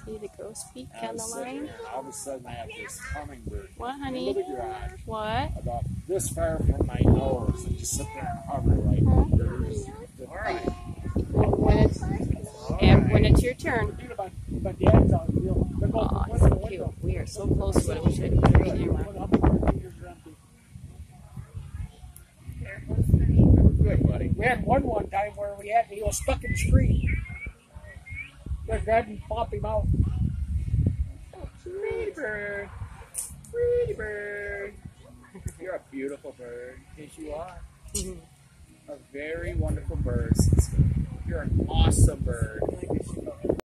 See the grosbeak on the line? All of a sudden, I have this hummingbird. What, honey? Into the garage. What? About this far from my nose, and just sit there and hover like. All right. When it's your turn. My dad's out here. Oh, it's so cute. We are so close to it. We should put it in Good, buddy. We had one time where he was stuck in the street. They grabbed him, pop him out. Pretty bird. Pretty bird. You're a beautiful bird. Yes, you are. A very wonderful bird, sister. You're an awesome bird.